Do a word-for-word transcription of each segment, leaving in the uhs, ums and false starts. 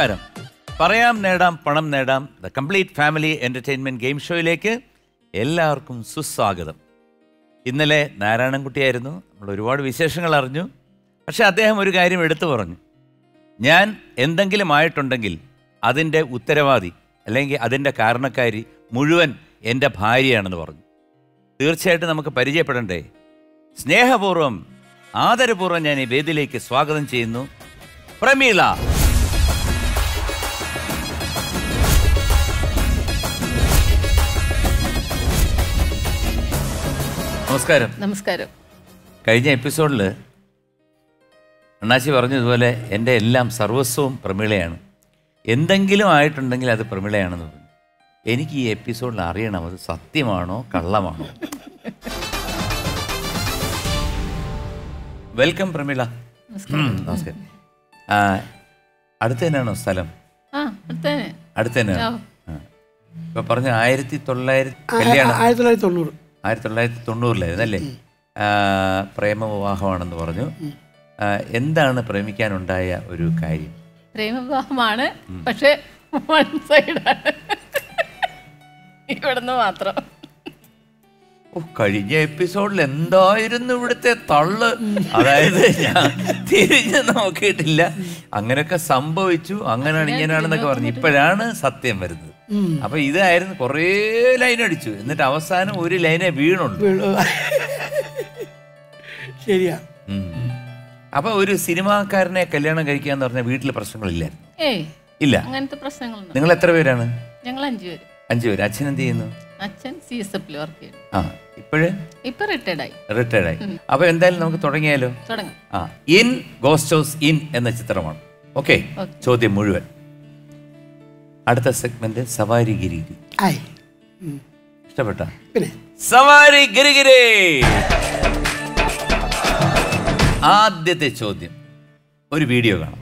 നമസ്കാരം. പറയാം നേടാം പണം നേടാം the complete family entertainment game ഷോയിലേക്ക് എല്ലാവർക്കും സുസ്വാഗതം. ഇന്നലെ നാരായണൻകുട്ടിയായിരുന്നു. നമ്മൾ ഒരുപാട് വിശേഷങ്ങൾ അറിഞ്ഞു. പക്ഷെ അദ്ദേഹം ഒരു കാര്യം എടുത്തു പറഞ്ഞു. ഞാൻ എന്തെങ്കിലും ആയിട്ടുണ്ടെങ്കിൽ അതിൻ്റെ ഉത്തരവാദി അല്ലെങ്കിൽ അതിൻ്റെ കാരണക്കാരി മുഴുവൻ എൻ്റെ ഭാര്യയാണെന്ന് പറഞ്ഞു. തീർച്ചയായിട്ടും നമുക്ക് പരിചയപ്പെടണ്ടേ? സ്നേഹപൂർവ്വം ആദരപൂർവ്വം ഞാൻ ഈ വേദിയിലേക്ക് സ്വാഗതം ചെയ്യുന്നു പ്രമീള. നമസ്കാരം. നമസ്കാരം. കഴിഞ്ഞ എപ്പിസോഡിൽ അണ്ണാച്ചി പറഞ്ഞതുപോലെ എൻ്റെ എല്ലാം സർവസ്വവും പ്രമീളയാണ്. എന്തെങ്കിലും ആയിട്ടുണ്ടെങ്കിൽ അത് പ്രമീളയാണെന്ന് പറഞ്ഞു. എനിക്ക് ഈ എപ്പിസോഡിൽ അറിയണം അത് സത്യമാണോ കള്ളമാണോ. വെൽക്കം പ്രമീള. നമസ്കാരം. അടുത്ത് തന്നെയാണോ സ്ഥലം? അടുത്ത് തന്നെയാണ്. ഇപ്പൊ പറഞ്ഞ ആയിരത്തി തൊള്ളായിരത്തി കല്യാണം ആയിരത്തി തൊള്ളായിരത്തി തൊണ്ണൂറ് ആയിരത്തി തൊള്ളായിരത്തി തൊണ്ണൂറിലായിരുന്നു അല്ലേ? പ്രേമവിവാഹമാണെന്ന് പറഞ്ഞു. എന്താണ് പ്രേമിക്കാനുണ്ടായ ഒരു കാര്യം? പ്രേമവിവാഹമാണ്, പക്ഷെ വൺ സൈഡാണ്. ഇവിടുന്ന് മാത്രം. ഓ, കഴിഞ്ഞ എപ്പിസോഡിൽ എന്തായിരുന്നു ഇവിടുത്തെ തള്ള്? അതായത് ഞാൻ തിരിഞ്ഞ് നോക്കിയിട്ടില്ല, അങ്ങനെയൊക്കെ സംഭവിച്ചു, അങ്ങനെയാണ് ഇങ്ങനെയാണെന്നൊക്കെ പറഞ്ഞു. ഇപ്പോഴാണ് സത്യം വരുന്നത്. അപ്പൊ ഇതായിരുന്നു കുറേ ലൈൻ അടിച്ചു, എന്നിട്ട് അവസാനം ഒരു ലൈനെ വീണുള്ളൂ. ശരിയാ. അപ്പൊ ഒരു സിനിമാക്കാരനെ കല്യാണം കഴിക്കുക എന്ന് പറഞ്ഞാൽ വീട്ടില് പ്രശ്നങ്ങളില്ലായിരുന്നു? ഏയ് ഇല്ല. അങ്ങനത്തെ പ്രശ്നങ്ങളൊന്നും. നിങ്ങൾ എത്ര പേരാണ്? ഞങ്ങൾ അഞ്ചു പേര്. അഞ്ചു പേര്. അച്ഛൻ എന്ത് ചെയ്യുന്നു? അച്ഛൻ സി എസ് എഫിൽ വർക്ക് ചെയ്യുന്നു. ആ, ഇപ്പോഴ് ഇപ്പൊ റിട്ടയർഡ് ആയി. റിട്ടയർഡ് ആയി. അപ്പൊ എന്തായാലും നമുക്ക് തുടങ്ങിയാലോ? തുടങ്ങാം. ആ, ഇൻ ഗോസ്റ്റ് ഹൗസ് ഇൻ എന്ന ചിത്രമാണ്. ഓക്കെ, ചോദ്യം മുഴുവൻ. അടുത്ത സെഗ്മെന്റ് സവാരി ഗിരിഗിരി. ഇഷ്ടപ്പെട്ട? പിന്നെ സവാരി ഗിരിഗിരി. ആദ്യത്തെ ചോദ്യം, ഒരു വീഡിയോ കാണാം.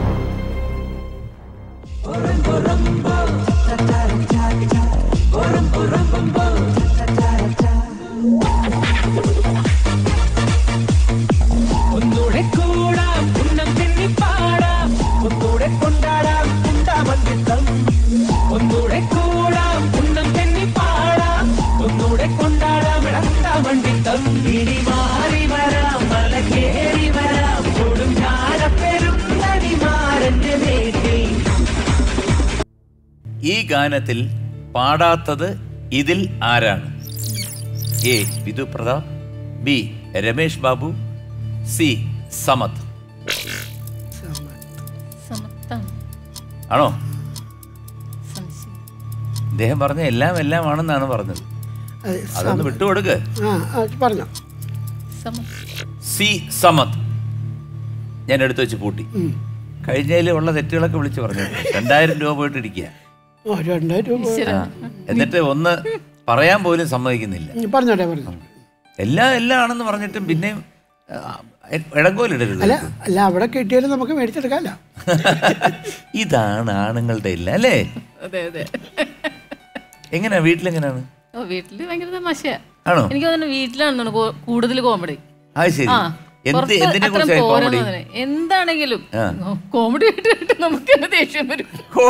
ഈ ഗാനത്തിൽ പാടാത്തത് ഇതിൽ ആരാണ്? A Vidhu Prathap, B Ramesh Babu, C Samath. ആണോ? അദ്ദേഹം പറഞ്ഞ എല്ലാം എല്ലാം ആണെന്നാണ് പറഞ്ഞത്. അതൊന്ന് വിട്ടുകൊടുക്ക്. സി സമത്. ഞാൻ എടുത്തു വെച്ച് പൂട്ടി. കഴിഞ്ഞതിൽ ഉള്ള തെറ്റുകളൊക്കെ വിളിച്ചു പറഞ്ഞു. രണ്ടായിരം രൂപ പോയിട്ട് ഇരിക്കുക. എന്നിട്ട് ഒന്ന് പറയാൻ പോലും സമ്മതിക്കുന്നില്ല. പറഞ്ഞോട്ടെ പറഞ്ഞു. എല്ലാം എല്ലാം ആണെന്ന് പറഞ്ഞിട്ടും പിന്നെ ഇടങ്കോലിടരുത്. അല്ല, അവിടെ കിട്ടിയാലും നമുക്ക് മേടിച്ചെടുക്കാമല്ലോ. ഇതാണ് ആണുങ്ങളുടെ ഇല്ല അല്ലേ? എങ്ങനെയാ വീട്ടിലെങ്ങനെയാണ്? വീട്ടില് ഭയങ്കര തമാശയാ. ആണോ? എനിക്ക് തോന്നുന്നു വീട്ടിലാണ് കൂടുതൽ കോമഡി. അത് ശരി. എന്താണെങ്കിലും കോമഡി ആയിട്ട് നമുക്ക് ദേഷ്യം വരും.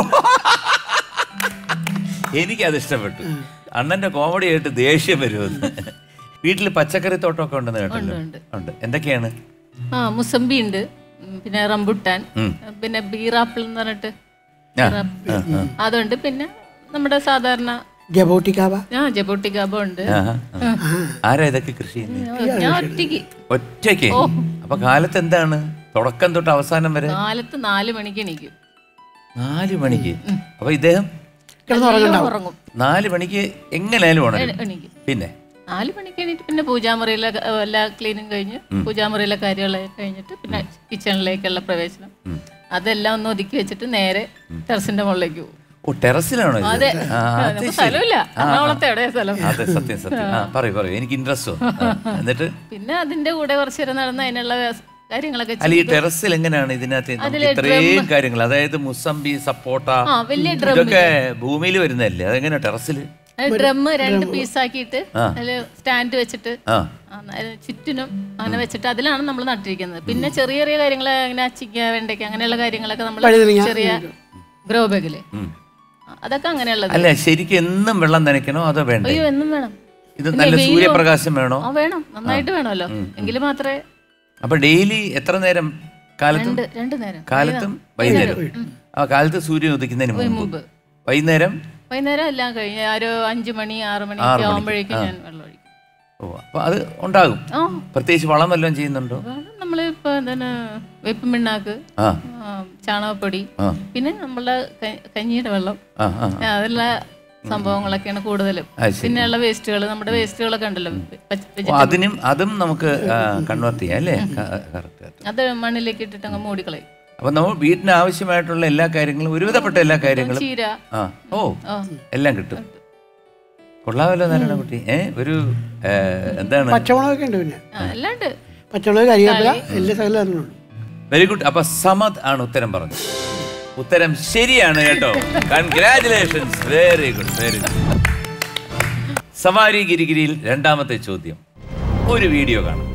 എനിക്കത് ഇഷ്ടപ്പെട്ടു. അണ്ണന്റെ കോമഡി ആയിട്ട് ദേഷ്യം വരുമെന്ന്. വീട്ടില് പച്ചക്കറി തോട്ടമൊക്കെ ഉണ്ടെന്ന് കേട്ടല്ലോ. ഉണ്ട്. എന്തൊക്കെയാണ്? ആ, മുസമ്പി ഉണ്ട്, പിന്നെ റംബുട്ടാൻ, പിന്നെ ബീറാപ്പിൾ എന്ന് പറഞ്ഞിട്ട് അതുണ്ട്, പിന്നെ നമ്മുടെ സാധാരണ ജബോട്ടിക്കാബ ഉണ്ട്. ആരാ ഇതൊക്കെ കൃഷി ചെയ്യുന്നത്? ഞാൻ ഒറ്റയ്ക്ക്. ഒറ്റയ്ക്ക്? അപ്പൊ കാലത്ത് എന്താണ് തുടക്കം തൊട്ട് അവസാനം വരെ? കാലത്ത് നാല് മണിക്ക് എണീക്കും. നാല് മണിക്ക്? അപ്പൊ ഇദ്ദേഹം ഉറങ്ങും. നാല് മണിക്ക് എങ്ങനെയാലും ഉണരും. പിന്നെ നാല് മണിക്ക് എണീറ്റ് പിന്നെ പൂജാമുറിയിലെ എല്ലാ ക്ലീനിങ് കഴിഞ്ഞ് പൂജാമുറിയിലെ കാര്യങ്ങളൊക്കെ കഴിഞ്ഞിട്ട് പിന്നെ കിച്ചണിലേക്കുള്ള പ്രവേശനം അതെല്ലാം ഒന്ന് ഒതുക്കി വെച്ചിട്ട് നേരെ ടെറസിന്റെ മുകളിലേക്ക് പോകും. ഓ, ടെറസിലാണോ? അതെ, സ്ഥലമില്ല. എറണാകുളത്തെ എവിടെയാ സ്ഥലം? അതെ, സത്യം സത്യം. പറയൂ പറയൂ, എനിക്ക് ഇൻട്രസ്റ്റ്. എന്നിട്ട് പിന്നെ അതിന്റെ കൂടെ കുറച്ചു നേരം നടന്ന് അതിനുള്ള കാര്യങ്ങളൊക്കെ. അല്ല, ഈ ടെറസിൽ എങ്ങനെയാണ് ഇതിനകത്ത് ഇത്രയും കാര്യങ്ങൾ? അതായത് മുസമ്പി, സപ്പോട്ട, ഇതൊക്കെ ഭൂമിയിൽ വരുന്നതല്ലേ? അതെങ്ങനെ ടെറസില്? ഡ്രം രണ്ട് പീസാക്കിയിട്ട് അതില് സ്റ്റാൻഡ് വെച്ചിട്ട് ചുറ്റിനും അങ്ങനെ വെച്ചിട്ട് അതിലാണ് നമ്മൾ നട്ടിരിക്കുന്നത്. പിന്നെ ചെറിയ ചെറിയ കാര്യങ്ങൾ, അങ്ങനെ അച്ചിക്ക, വെണ്ടയ്ക്ക, അങ്ങനെയുള്ള കാര്യങ്ങളൊക്കെ നമ്മൾ ചെറിയ ഗ്രോ ബാഗില് അതൊക്കെ അങ്ങനെയുള്ളത്. അല്ല ശരിക്കും എന്നും വെള്ളം നനയ്ക്കണോ അതോ വേണ്ട? അയ്യോ എന്നും വേണം. ഇത് നല്ല സൂര്യപ്രകാശം വേണോ? ആ വേണം, നന്നായിട്ട് വേണമല്ലോ, എങ്കിൽ മാത്രമേ. അപ്പൊ ഡെയിലി എത്ര നേരം? കാലത്തും രണ്ടു നേരം, കാലത്തും വൈകുന്നേരം. ആ കാലത്ത് സൂര്യൻ ഉദിക്കുന്നതിന് മുമ്പ്, വൈകുന്നേരം വൈകുന്നേരം എല്ലാം കഴിഞ്ഞ് ഒരു അഞ്ചു മണി ആറു മണി ആകുമ്പോഴേക്കും ഞാൻ വെള്ളം ഒഴിക്കും. ഓ അപ്പൊ അത് ഉണ്ടാകും. പ്രത്യേകിച്ച് വളം വല്ലതും ചെയ്യുന്നുണ്ടോ? നമ്മള് ഇപ്പൊ എന്താണ് വേപ്പ് പിണ്ണാക്ക്, ചാണകപ്പൊടി, പിന്നെ നമ്മളുടെ കഞ്ഞിയുടെ വെള്ളം, അതെല്ലാ സംഭവങ്ങളൊക്കെയാണ് കൂടുതലും. പിന്നെയുള്ള വേസ്റ്റുകൾ, നമ്മുടെ വേസ്റ്റുകളൊക്കെ ഉണ്ടല്ലോ, അതിനും അതും നമുക്ക് കൺവേർട്ട് ചെയ്യാം അല്ലേ? അത് മണ്ണിലേക്ക് ഇട്ടിട്ട് അങ്ങ് മൂടിക്കളയും. അപ്പൊ നമ്മൾ വീട്ടിന് ആവശ്യമായിട്ടുള്ള എല്ലാ കാര്യങ്ങളും, ഒരുവിധപ്പെട്ട എല്ലാ കാര്യങ്ങളും, ചീര, ഓ എല്ലാം കിട്ടും. കൊള്ളാമല്ലോ നാരായണൻകുട്ടി. ഏ ഒരു എന്താണ് പച്ചമുളകൊക്കെ ഉണ്ട്, പിന്നെ അല്ലാണ്ട് പച്ചമുളക് കരിവേപ്പില എല്ലാ സ്ഥലവും. Very good. അപ്പൊ സമദ് ആണ് ഉത്തരം പറഞ്ഞത്. ഉത്തരം ശരിയാണ് കേട്ടോ. Congratulations. Very good, very good. സവാരി ഗിരിഗിരിയിൽ രണ്ടാമത്തെ ചോദ്യം. ഒരു വീഡിയോ കാണാം.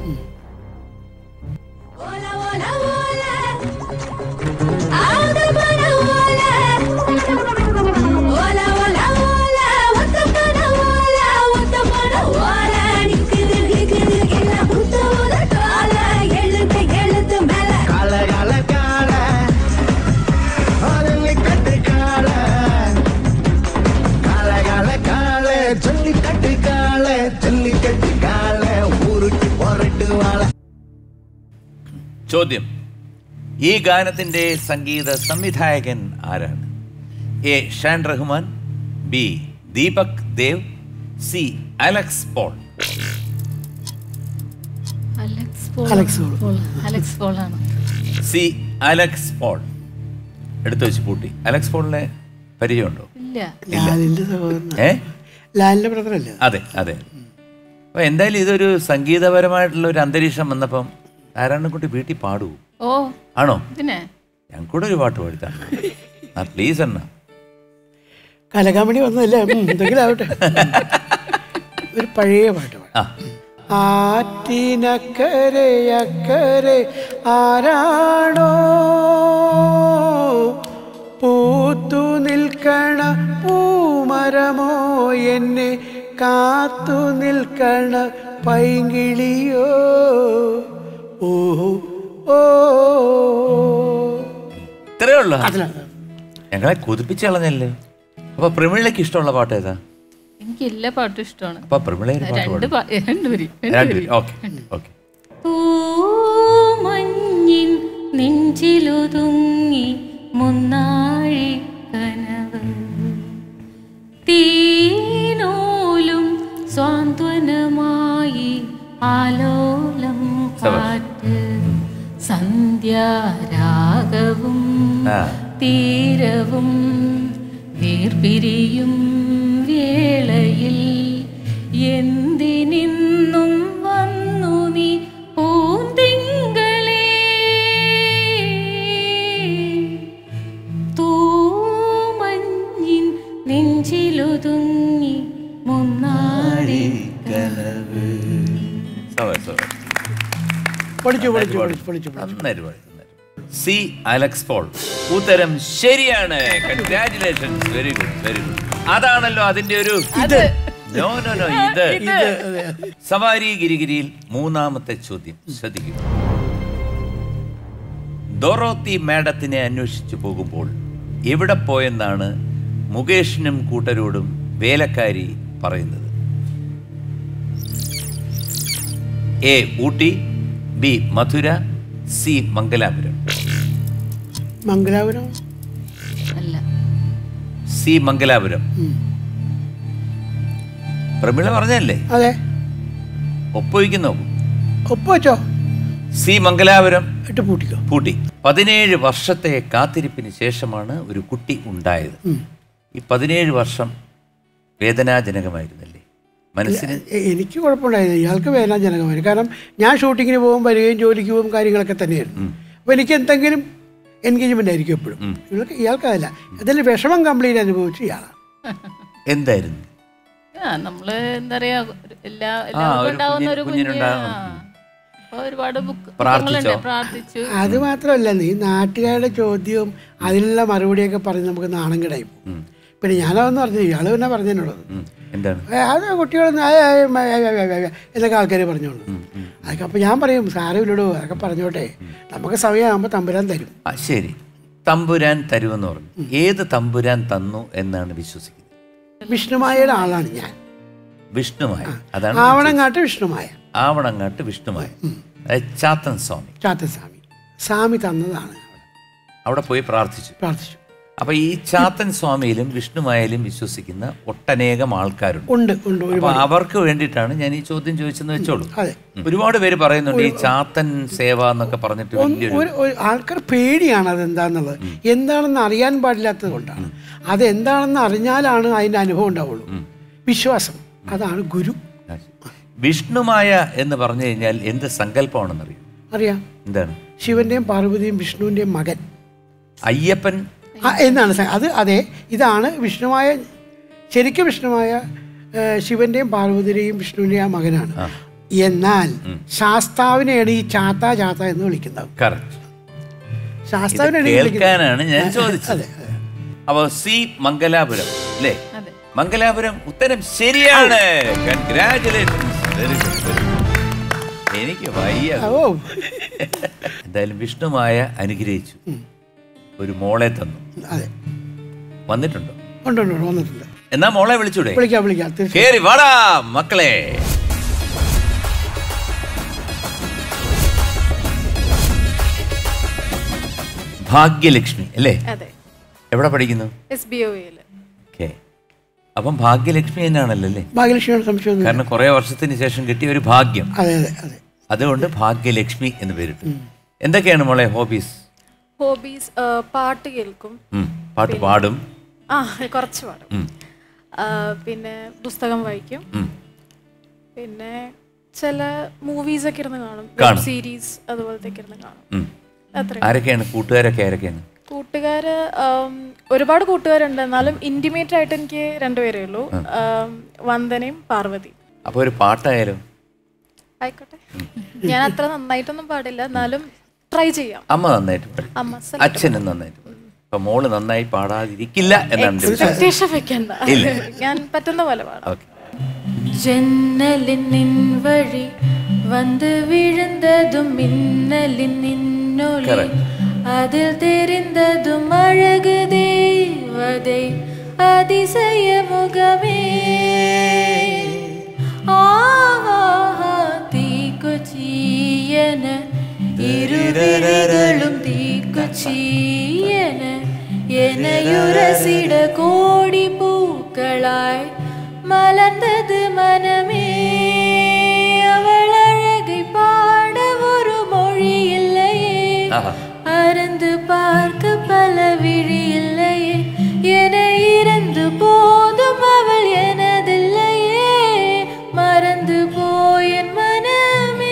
ചോദ്യം: ഈ ഗാനത്തിന്റെ സംഗീത സംവിധായകൻ ആരാണ്? A Shaan Rahman, B Deepak Dev, C Alex Paul. C Alex Paul. എടുത്തു വെച്ച് പൂട്ടി. അലക്സ് പോളിനെ പരിചയമുണ്ടോ? ഏ അതെ അതെ. അപ്പൊ എന്തായാലും ഇതൊരു സംഗീതപരമായിട്ടുള്ള ഒരു അന്തരീക്ഷം വന്നപ്പം നാരായണൻകുട്ടി വീട്ടിൽ പാടുവോ? ഓ ആണോ? പിന്നെ ഞങ്ങൾക്കൂടെ ഒരു പാട്ട് പാടിത്താണ് പ്ലീസ് എന്നാ. കലകാമണി വന്നതല്ലേ, എന്തെങ്കിലും ആവട്ടെ. ഒരു പഴയ പാട്ട് പാടാം. ആറ്റിനക്കരെ അക്കരെ ആരാണോ പൂത്തു നിൽക്കണ പൂമരമോ, എന്നെ കാത്തു നിൽക്കണ പൈങ്കിളിയോ, ഓഹോ ഓ. ഇത്രേ ഉള്ളൂ. ഞങ്ങളെ കൊതിപ്പിച്ച് കളഞ്ഞല്ലേ. അപ്പൊ പ്രമിളയ്ക്ക് ഇഷ്ടമുള്ള പാട്ട് ഏതാ? എനിക്ക് എല്ലാ പാട്ടും ഇഷ്ടമാണ്. അപ്പൊ പ്രമിളയുടെ പൂമഞ്ഞിൻ നെഞ്ചിലുതുങ്ങി മുന്നാഴി കനവ്, തീനോലും സ്വാന്തനമായി ആലോലം കാറ്റ്, സന്ധ്യാരാഗവും തീരവും വേർപിരിയും വേളയിൽ എന്തിനിന്നും വന്നു നീ പൂന്തിങ്കളേ, തൂമഞ്ഞിൻ നെഞ്ചിലുതുങ്ങി മുന്നാടി കനവ്. സി അലക്സ് പോൾ. ഉത്തരം ശരിയാണ്. Congratulations. Very good, very good. അതാണല്ലോ അതിന്റെ ഒരു ഇത്. നോ നോ നോ ഇത് സവാരി ഗിരിഗിരിയിൽ മൂന്നാമത്തെ ചോദ്യം ശ്രദ്ധിക്കുക. ഡോറോത്തി മാഡത്തിനെ അന്വേഷിച്ചു പോകുമ്പോൾ എവിടെ പോയെന്നാണ് മുകേഷിനും കൂട്ടരോടും വേലക്കാരി പറയുന്നത്? A Ooty, B Madurai, C Mangalapuram. Mangalapuram അല്ല, സി മംഗലാപുരം. പ്രമിള പറഞ്ഞല്ലേ? അതെ. ഒപ്പുവയ്ക്കുന്നോ? ഒപ്പുവച്ചോ? സി മംഗലാപുരം പൂട്ടിക്കോ? പൂട്ടി. പതിനേഴ് വർഷത്തെ കാത്തിരിപ്പിന് ശേഷമാണ് ഒരു കുട്ടി ഉണ്ടായത്. ഈ പതിനേഴ് വർഷം വേദനാജനകമായിരുന്നല്ലേ മനസ്സിന്? എനിക്ക് കുഴപ്പമുണ്ടായിരുന്നു, ഇയാൾക്ക് വേദനാജനകമായിരുന്നു. കാരണം ഞാൻ ഷൂട്ടിങ്ങിന് പോകും, വരികയും ജോലിക്ക് പോകും, കാര്യങ്ങളൊക്കെ തന്നെയായിരുന്നു. അപ്പോൾ എനിക്ക് എന്തെങ്കിലും എൻഗേജ്മെൻ്റ് ആയിരിക്കും എപ്പോഴും. ഇയാൾക്ക് ഇയാൾക്കതല്ല, അതിൽ വിഷമം കംപ്ലീറ്റ് അനുഭവിച്ചു ഇയാളാണ്. എന്തായിരുന്നു? നമ്മള് എന്താ പറയാ, എല്ലാ എല്ലാവർക്കും ഉണ്ടാവുന്ന ഒരു കുഞ്ഞ്. ഒരുപാട് ബുക്ക് പ്രാർത്ഥിച്ചു. അത് മാത്രമല്ല, ഈ നാട്ടുകാരുടെ ചോദ്യവും അതിനുള്ള മറുപടിയൊക്കെ പറഞ്ഞ് നമുക്ക് നാണം കിടായി പോകും. പിന്നെ ഞാനതെന്ന് പറഞ്ഞു, ഇയാള് പിന്നെ പറഞ്ഞതിനോടത് അത് കുട്ടികളൊന്നും എന്നൊക്കെ ആൾക്കാർ പറഞ്ഞോളൂ. അതൊക്കെ അപ്പം ഞാൻ പറയും സാരമില്ലടോ, അതൊക്കെ പറഞ്ഞോട്ടെ, നമുക്ക് സമയമാകുമ്പോൾ തമ്പുരാൻ തരും. ശരി, തമ്പുരാൻ തരുമെന്ന് പറഞ്ഞു. ഏത് തമ്പുരാൻ തന്നു എന്നാണ് വിശ്വസിക്കുന്നത്? വിഷ്ണുമായയുടെ ആളാണ് ഞാൻ. വിഷ്ണുമായ, അതാണ് ആവണങ്ങാട്ട് വിഷ്ണുമായ. ആവണങ്ങാട്ട് വിഷ്ണുമായ, ചാത്തൻ സ്വാമി. ചാത്തൻ സ്വാമി സ്വാമി തന്നതാണ്. അവിടെ പോയി പ്രാർത്ഥിച്ചു പ്രാർത്ഥിച്ചു അപ്പൊ ഈ ചാത്തൻ സ്വാമിയിലും വിഷ്ണുമായാലും വിശ്വസിക്കുന്ന ഒട്ടനേകം ആൾക്കാരുണ്ട്. ഉണ്ട് ഉണ്ട് അപ്പൊ അവർക്ക് വേണ്ടിയിട്ടാണ് ഞാൻ ഈ ചോദ്യം ചോദിച്ചെന്ന് വെച്ചോളൂ. ഒരുപാട് പേര് പറയുന്നുണ്ട് ഈ ചാത്തൻ സേവ എന്നൊക്കെ പറഞ്ഞിട്ട് വലിയൊരു ആൾക്കാർ പേടിയാണ് അതെന്താന്നുള്ളത്. എന്താണെന്ന് അറിയാൻ പാടില്ലാത്തത് കൊണ്ടാണ്. അതെന്താണെന്ന് അറിഞ്ഞാലാണ് അതിന്റെ അനുഭവം ഉണ്ടാവുള്ളൂ. വിശ്വാസം, അതാണ് ഗുരു. വിഷ്ണുമായ എന്ന് പറഞ്ഞു കഴിഞ്ഞാൽ എന്ത് സങ്കല്പമാണെന്നറിയാം? അറിയാം. എന്താണ്? ശിവന്റെയും പാർവതിയും വിഷ്ണുവിന്റെയും മകൻ അയ്യപ്പൻ എന്നാണ് അത്. അതെ, ഇതാണ് വിഷ്ണുമായ. ശരിക്കും വിഷ്ണുമായ ശിവന്റെയും പാർവതിയുടെയും വിഷ്ണുവിന്റെയും ആ മകനാണ്. എന്നാൽ ശാസ്താവിനെയാണ് ഈ ചാത്ത ചാത്ത എന്ന് വിളിക്കുന്നത്. ശാസ്താവിനാണ് ഞാൻ ചോദിച്ചത്. അപ്പൊ സി മംഗലാപുരം അല്ലേ? മംഗലാപുരം ഉത്തരം ശരിയാണ്. കൺഗ്രാറ്റുലേഷൻസ്. എനിക്ക് വയ്യ. എന്തായാലും വിഷ്ണുമായ അനുഗ്രഹിച്ചു, ഒരു മോളെ തന്നു. വന്നിട്ടുണ്ടോ? വന്നിട്ടുണ്ട്. എന്നാ മോളെ വിളിച്ചൂടെ? വിളിക്കാം വിളിക്കാം. കേറി വാടാ മക്കളെ. ഭാഗ്യലക്ഷ്മി അല്ലേ? എവിടെ പഠിക്കുന്നു? അപ്പം ഭാഗ്യലക്ഷ്മി തന്നെയാണല്ലോ അല്ലേ? ഭാഗ്യലക്ഷ്മി. കാരണം കുറെ വർഷത്തിന് ശേഷം കിട്ടിയ ഒരു ഭാഗ്യം, അതുകൊണ്ട് ഭാഗ്യലക്ഷ്മി എന്ന് പേരിട്ടു. എന്തൊക്കെയാണ് മോളെ ഹോബീസ്? ഹോബീസ് പാട്ട് കേൾക്കും, പാട്ട് പാടും, ആ കുറച്ച് പാടും, പിന്നെ പുസ്തകം വായിക്കും, പിന്നെ ചില മൂവീസ് ഒക്കെ ഇരുന്ന് കാണും, വെബ് സീരീസ് അതുപോലത്തെ ഇരുന്ന് കാണും. ആരൊക്കെയാണ് കൂട്ടുകാരൊക്കെ? ആരൊക്കെയാണ് കൂട്ടുകാര്? ഒരുപാട് കൂട്ടുകാരുണ്ട്, എന്നാലും ഇന്റിമേറ്റ് ആയിട്ട് എനിക്ക് രണ്ടുപേരേ ഉള്ളൂ, വന്ദനയും പാർവതി. അപ്പൊ ഒരു പാട്ടായാലും ആയിക്കോട്ടെ. ഞാൻ അത്ര നന്നായിട്ടൊന്നും പാടില്ല, എന്നാലും ട്രൈ ചെയ്യാം. അമ്മ നന്നായിട്ട് പാടും, അച്ഛനും നന്നായിട്ട് പാടും. അപ്പൊ മോള് നന്നായി പാടാതിരിക്കില്ല എന്നാണ് ഞാൻ പറ്റുന്ന പോലെ പാടാം. ജന്നലിൻ വഴി വന്ന് വിഴുന്നതും മിന്നലിൻ നിന്നൊളി, അതിൽ തെരിന്തതും അഴക് ദേവതേ അതിശയ മുഖമേ, തീക്കൊച്ചിയന ഇരുവിരകളും തീക്കൊച്ചിയന എനയുരസിട കോടി പൂക്കളായി മലർന്നത് മനമേ, അവൾ അഴകை பாட ஒரு மொழி இல்லையே, அறந்து பார்க்க பல விழி இல்லையே, என இறந்து போதும் அவள் எனதில்லையே, மறந்து போயன் மனமே.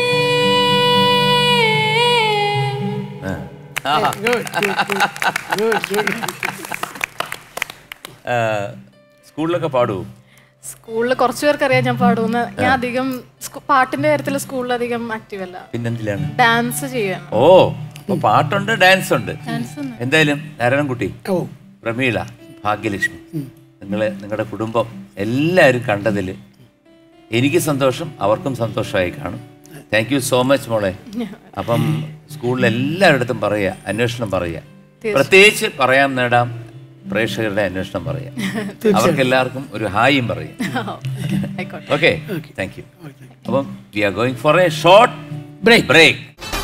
സ്കൂളിലൊക്കെ പാടൂ? സ്കൂളിൽ കുറച്ചു പേർക്ക് അറിയാം ഞാൻ പാടുന്ന. ഞാൻ അധികം പാട്ടിന്റെ കാര്യത്തിൽ സ്കൂളിൽ അധികം ആക്റ്റീവ് അല്ല. പിന്നെന്തിലാണ്? ഡാൻസ് ചെയ്യാൻ. ഓ, പാട്ടുണ്ട്, ഡാൻസ് ഉണ്ട്. എന്തായാലും നാരായണൻകുട്ടി, പ്രമീള, ഭാഗ്യലക്ഷ്മി, നിങ്ങളെ നിങ്ങളുടെ കുടുംബം എല്ലാവരും കണ്ടതിൽ എനിക്ക് സന്തോഷം, അവർക്കും സന്തോഷമായി കാണും. താങ്ക് യു സോ മച്ച് മോളെ. അപ്പം സ്കൂളിൽ എല്ലാവരുടെ പറയുക, അന്വേഷണം പറയുക, പ്രത്യേകിച്ച് പറയാൻ നേടാം പ്രേക്ഷകരുടെ അന്വേഷണം പറയാം. അവർക്ക് എല്ലാവർക്കും ഒരു ഹായും പറയാം. Okay, thank you. അപ്പം we are going for a short break break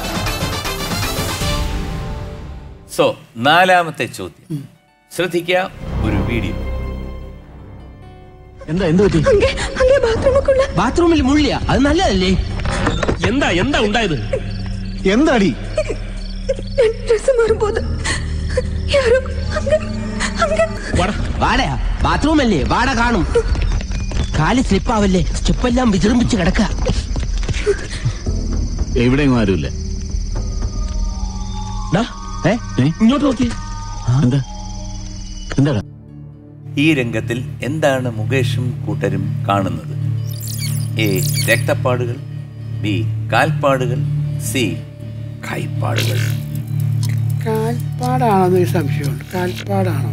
so നാലാമത്തെ ചോദ്യം ശ്രദ്ധിക്കുക, ഒരു വീഡിയോ. എന്താ എന്ത് പറ്റി? ബാത്റൂമിൽ മുള്ളിയ അത് നല്ലതല്ലേ? എന്താ എന്താ ഉണ്ടായത്? എന്താടി? വാടയാ ബാത്റൂമല്ലേ, വാട കാണും. കാല് സ്ലിപ്പാവല്ലേ, സ്റ്റെപ്പെല്ലാം വിജൃംഭിച്ച് കിടക്ക. എവിടെയെങ്കിലും ആരുമില്ല. ഇങ്ങോട്ട് നോക്കി. എന്താ എന്താ ഈ രംഗത്തിൽ എന്താണ് മുകേഷും കൂട്ടരും കാണുന്നത്? എ രക്തപ്പാടുകൾ, ബി കാൽപ്പാടുകൾ, സി കൈപ്പാടുകൾ. കാൽപ്പാടാണെന്ന് ഒരു സംശയമുണ്ട്. കാൽപ്പാടാണോ?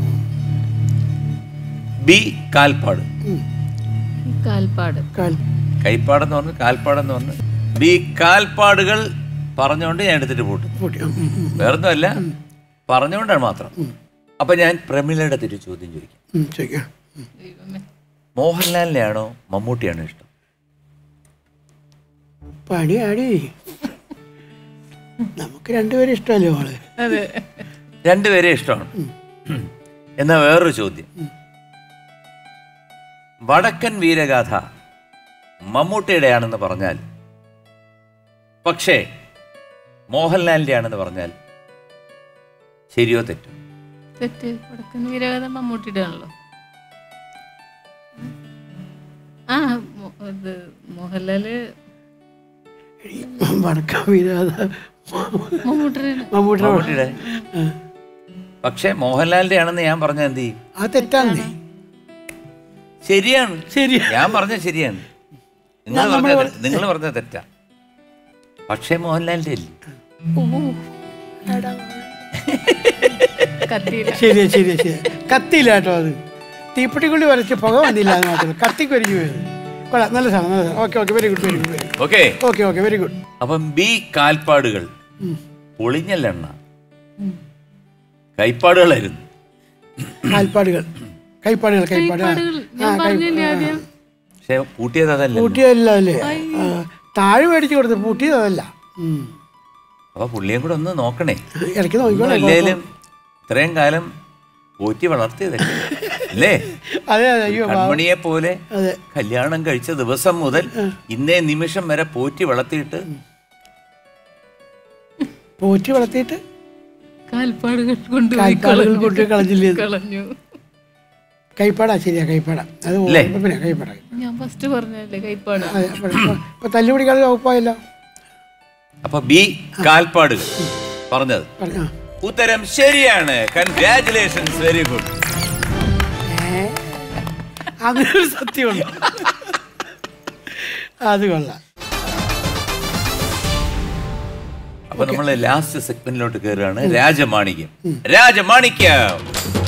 ബി കാൽപ്പാട്. കാൽപ്പാട്. കൈപ്പാടെന്ന് പറഞ്ഞു, കാൽപ്പാടെന്ന് പറഞ്ഞു. ബി കാൽപ്പാടുകൾ പറഞ്ഞുകൊണ്ട് ഞാൻ എടുത്തിട്ട് പോട്ടു. വേറൊന്നുമല്ല, പറഞ്ഞുകൊണ്ടാണ് മാത്രം. അപ്പൊ ഞാൻ പ്രമിളയുടെ തിരു ചോദ്യം ചോദിക്കാം. മോഹൻലാലിനെയാണോ മമ്മൂട്ടിയാണോ ഇഷ്ടം? പണിയാടി, നമുക്ക് രണ്ടുപേരും ഇഷ്ടമല്ലേ മോള്? രണ്ടുപേരെ ഇഷ്ടമാണ്. എന്നാ വേറൊരു ചോദ്യം. വടക്കൻ വീരഗാഥ മമ്മൂട്ടിയുടെയാണെന്ന് പറഞ്ഞാൽ, പക്ഷേ മോഹൻലാലിന്റെ ആണെന്ന് പറഞ്ഞാൽ ശരിയോ തെറ്റോ? തെറ്റ്. വടക്കൻ വീരഗാഥ മമ്മൂട്ടിയുടെ ആണല്ലോ. ആ ഇത് മോഹൻലാല് വടക്കൻ വീരഗാഥ മമ്മൂട്ടിയുടെ. പക്ഷെ മോഹൻലാലിന്റെ ആണെന്ന് ഞാൻ പറഞ്ഞ എന്ത് ചെയ്യും? ആ തെറ്റാണ്. ശരിയാണ്, ശരി. ഞാൻ പറഞ്ഞ ശരിയാണ്. നിങ്ങൾ പറഞ്ഞ നിങ്ങൾ പറഞ്ഞ തെറ്റാ. പക്ഷേ മോഹൻലാലിന്റെ അല്ലേ? ശരിയാ ശരിയാ ശരിയാ. കത്തിയില്ല കേട്ടോ. അത് തീപ്പെട്ടിക്കുള്ളി വരച്ച് പുക വന്നില്ല. അത് മാത്രമല്ല കത്തിക്ക് വരിഞ്ഞു പോയത്. കൊള്ളാം, നല്ല സാധനം, നല്ല സാധനം. Okay okay, very good very good very good. Okay okay okay, very good. അപ്പം ബി കാൽപ്പാടുകൾ പൊളിഞ്ഞല്ലെണ്ണ കൈപ്പാടുകളായിരുന്നു. കാൽപ്പാടുകൾ, കൈപ്പാടുകൾ, കൈപ്പാട്. പക്ഷെ പൂട്ടിയത് അതല്ല. പൂട്ടിയതല്ല അല്ലേ? താഴെ മേടിച്ചു കൊടുത്ത് പൂട്ടിയത് അതല്ല. അപ്പൊ പുള്ളിയും കൂടെ ഒന്ന് നോക്കണേ. ഇടയ്ക്ക് നോക്കിക്കോളൂ. അല്ലേലും ഇത്രയും കാലം പോറ്റി വളർത്തിയതല്ലേ അല്ലേ? അതെ അതെ. അയ്യോ, കൺമണിയെ പോലെ കല്യാണം കഴിച്ച ദിവസം മുതൽ ഇന്നേ നിമിഷം വരെ പോറ്റി വളർത്തിയിട്ട് പോറ്റി വളർത്തിയിട്ട് കാൽപ്പാടുകൾ കൊണ്ട് കാൽപ്പാടുകൾ കൊണ്ട് കളഞ്ഞില്ലേ? കളഞ്ഞു. കൈപ്പാടാ, ശരിയാ, കൈപ്പാടാ. അത് പിന്നെ കൈപ്പാടാ. ഞാൻ ഫസ്റ്റ് പറഞ്ഞല്ലേ കൈപ്പാട്. ഇപ്പൊ തല്ലുപിടിക്കാതെ വകുപ്പായല്ലോ. അപ്പൊ ബി കാൽപ്പാടുകൾ പറഞ്ഞത് ഉത്തരം ശരിയാണ്. Congratulations, very good. അങ്ങനൊരു സത്യമുണ്ട്. അത് കൊള്ളാം. അപ്പൊ നമ്മള് ലാസ്റ്റ് സെഗ്മെന്റിലോട്ട് കയറുകയാണ്. രാജമാണിക്യം. രാജമാണിക്യം.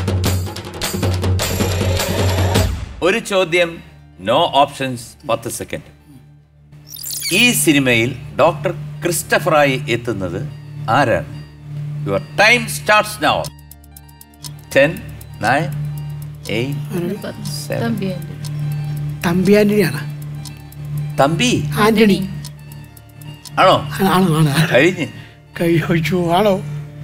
ഒരു ചോദ്യം, നോ ഓപ്ഷൻസ്, പത്ത് സെക്കൻഡ്. ഈ സിനിമയിൽ ഡോക്ടർ ക്രിസ്റ്റഫറായി എത്തുന്നത് ആരാണ്? Your time starts now. Ten, nine, eight, seven. Thampi ആന്റണിയാണ്. തമ്പി ആന്റണി ആണോ? ആണോ ആണോ കഴിഞ്ഞ് കഴിച്ചു ആണോ?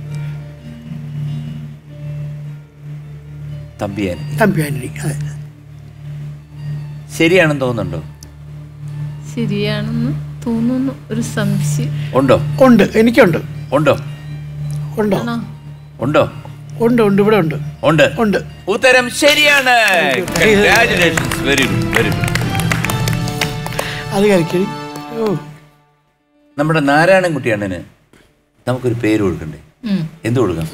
തമ്പി ആന്റണി. തമ്പി ആന്റണി, അതെ. ശരിയാണെന്ന് തോന്നുന്നുണ്ടോ? ശരിയാണെന്ന് തോന്നുന്നു. ഒരു സംശയം ഉണ്ടോ? ഉണ്ട്, എനിക്കുണ്ട്. ഉണ്ടോ? ഉണ്ടോ? ഉണ്ടോ? ഉണ്ട് ഉണ്ട്, ഇവിടെ ഉണ്ട്. ഉണ്ട് ഉണ്ട്. ഉത്തരം ശരിയാണ്. Congratulations, very good very good. അത് കളിക്കണി. ഓ, നമ്മുടെ നാരായണൻകുട്ടി അണ്ണന് നമുക്കൊരു പേര് കൊടുക്കണ്ടേ? എന്ത് കൊടുക്കാം?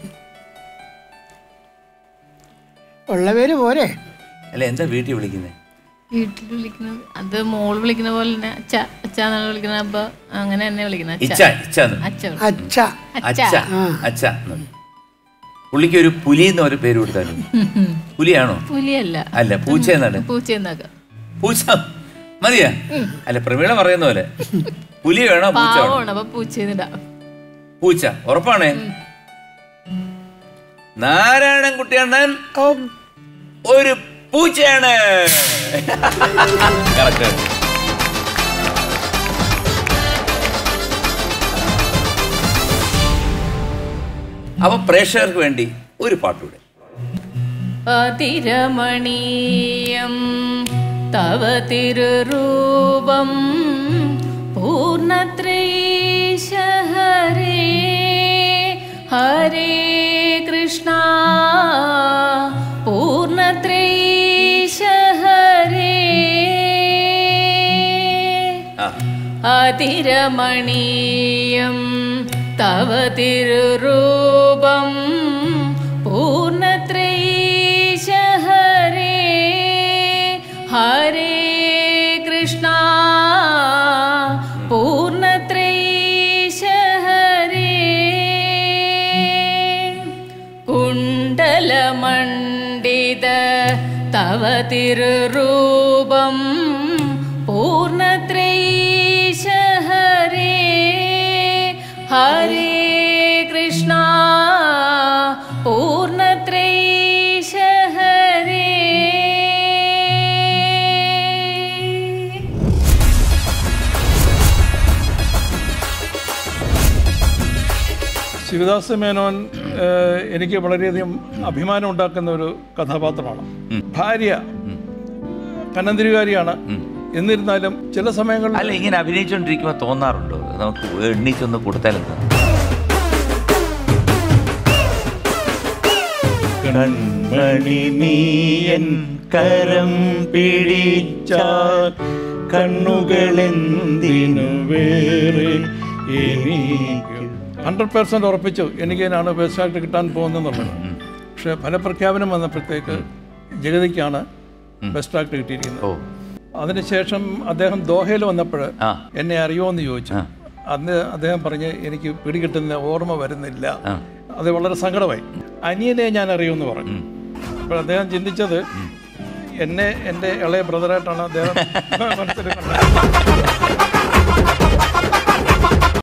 ഉള്ള പേര് പോരെ? അല്ല, എന്താ വീട്ടിൽ വിളിക്കുന്നത്? വീട്ടിൽ വിളിക്കുന്നത് അത് മോള് വിളിക്കുന്ന പോലെ തന്നെ അച്ഛ അച്ഛന്നാണ് വിളിക്കുന്നത്. അപ്പൊ അങ്ങനെ തന്നെ വിളിക്കുന്നത്. ഇച്ച ഇച്ചാന്ന്. അച്ഛ അച്ഛ അച്ഛ. പുള്ളിക്ക് ഒരു പുലി എന്ന് ഒരു പേര് കൊടുത്താലും. പുലിയാണോ? പുലിയല്ല, അല്ല, പൂച്ച എന്നാണ്. പൂച്ച എന്നാക്കാം. പൂച്ച മതിയാ? അല്ല, പ്രമീള പറയുന്ന പോലെ പുലി വേണോ പൂച്ച വേണോ? അപ്പൊ പൂച്ച പൂച്ച ഉറപ്പാണേ. നാരായണൻകുട്ടി അണ്ണൻ ഒരു പൂച്ചയാണ്. അപ്പൊ പ്രേക്ഷകർക്ക് വേണ്ടി ഒരു പാട്ടുകൂടെ. അതിരമണീയം തവ തിരുരൂപം പൂർണ്ണത്രൈശ ഹരേ ഹരേ കൃഷ്ണ പൂർണ്ണത്രൈശ ഹരേ. അതിരമണീയം തവ തിരുരൂപം പൂർണ്ണത്രൈശ ഹരേ ഹരേ കൃഷ്ണ പൂർണ്ണത്രൈശ തിരുരൂപം പൂർണ്ണത്രൈശ ഹരേ ഹരേ കൃഷ്ണ പൂർണ്ണത്രൈശ ഹരേ. ശിവദാസ മേനോൻ എനിക്ക് വളരെയധികം അഭിമാനം ഉണ്ടാക്കുന്ന ഒരു കഥാപാത്രമാണ്. ഭാര്യ കന്നന്തിരികാരിയാണ്. എന്നിരുന്നാലും ചില സമയങ്ങളിൽ അല്ല, ഇങ്ങനെ അഭിനയിച്ചുകൊണ്ടിരിക്കുമ്പോൾ തോന്നാറുണ്ടോ നമുക്ക് എണ്ണീച്ചൊന്ന് കൊടുത്താലെന്താ? കൺമണി നീയൻ കരം പിടിച്ചാൽ കണ്ണുകളെന്തിനു വേറെ എനിക്ക് ഹൺഡ്രഡ് പെർസെൻറ്റ് ഉറപ്പിച്ചു എനിക്കതിനാണ് ബെസ്റ്റ് ആക്ടർ കിട്ടാൻ പോകുന്നതെന്നുള്ളത്. പക്ഷേ ഫലപ്രഖ്യാപനം വന്നപ്പോഴത്തേക്ക് ജഗതിക്കാണ് ബെസ്റ്റ് ആക്ടർ കിട്ടിയിരിക്കുന്നത്. അതിനുശേഷം അദ്ദേഹം ദോഹയിൽ വന്നപ്പോൾ എന്നെ അറിയുമോ എന്ന് ചോദിച്ചു. അന്ന് അദ്ദേഹം പറഞ്ഞ് എനിക്ക് പിടികിട്ടുന്ന ഓർമ്മ വരുന്നില്ല. അത് വളരെ സങ്കടമായി. അനിയനെ ഞാൻ അറിയുമെന്ന് പറഞ്ഞു. അപ്പോൾ അദ്ദേഹം ചിന്തിച്ചത് എന്നെ എൻ്റെ ഇളയ ബ്രദറായിട്ടാണ് അദ്ദേഹം മനസ്സിൽ കണ്ടത്.